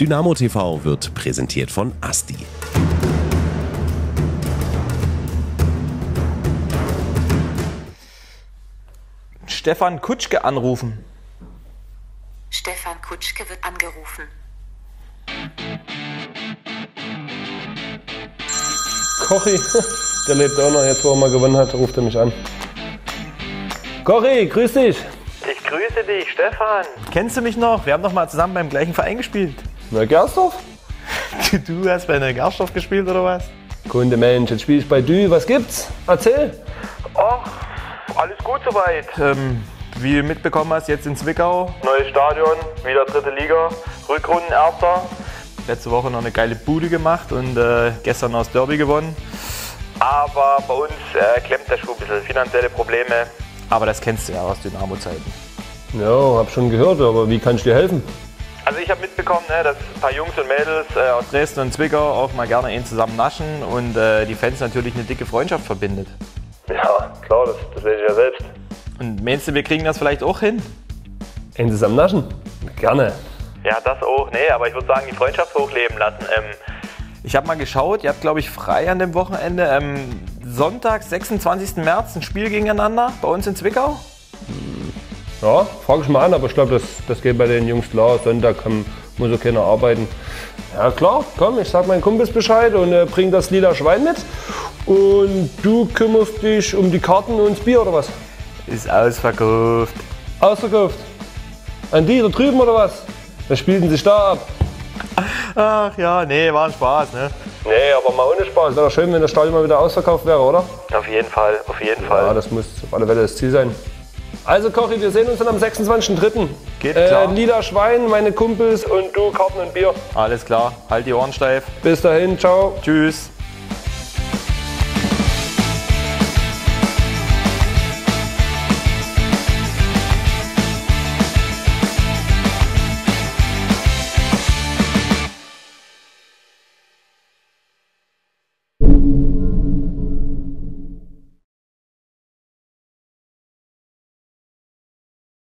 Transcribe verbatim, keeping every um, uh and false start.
Dynamo T V wird präsentiert von Asti. Stefan Kutschke anrufen. Stefan Kutschke wird angerufen. Kochi, der lebt auch noch, jetzt wo er mal gewonnen hat, ruft er mich an. Kochi, grüß dich. Ich grüße dich, Stefan. Kennst du mich noch? Wir haben doch mal zusammen beim gleichen Verein gespielt. Na, Gersdorf? Du hast bei einer Gersdorf gespielt oder was? Kunde Mensch, jetzt spiele ich bei Dü. Was gibt's? Erzähl. Ach, alles gut soweit. Ähm, wie du mitbekommen hast, jetzt in Zwickau. Neues Stadion, wieder dritte Liga, Rückrunden erster. Letzte Woche noch eine geile Bude gemacht und äh, gestern noch das Derby gewonnen. Aber bei uns äh, klemmt der Schuh ein bisschen, finanzielle Probleme. Aber das kennst du ja aus Dynamo-Zeiten. Ja, hab schon gehört, aber wie kann ich dir helfen? Also ich habe mitbekommen, ne, dass ein paar Jungs und Mädels äh, aus Dresden und Zwickau auch mal gerne einen zusammen naschen und äh, die Fans natürlich eine dicke Freundschaft verbindet. Ja, klar, das, das weiß ich ja selbst. Und meinst du, wir kriegen das vielleicht auch hin? Einen zusammen naschen? Gerne. Ja, das auch. Nee, aber ich würde sagen, die Freundschaft hochleben lassen. Ähm, ich habe mal geschaut, ihr habt, glaube ich, frei an dem Wochenende. Ähm, Sonntag, sechsundzwanzigsten März, ein Spiel gegeneinander bei uns in Zwickau. Ja, frage ich mal an, aber ich glaube, das, das geht bei den Jungs klar. Sonntag kann, muss auch keiner arbeiten. Ja klar, komm, ich sag meinen Kumpels Bescheid und äh, bring das lila Schwein mit. Und du kümmerst dich um die Karten und das Bier oder was? Ist ausverkauft. Ausverkauft? An die da drüben oder was? Was spielten sich da ab? Ach ja, nee, war ein Spaß, ne? Nee, aber mal ohne Spaß. Wäre doch schön, wenn das Stadion mal wieder ausverkauft wäre, oder? Auf jeden Fall, auf jeden Fall. Ja, das muss auf alle Fälle das Ziel sein. Also Kochi, wir sehen uns dann am sechsundzwanzigsten dritten Geht klar. Äh, lila Schwein, meine Kumpels und du, Karten und Bier. Alles klar, halt die Ohren steif. Bis dahin, ciao. Tschüss.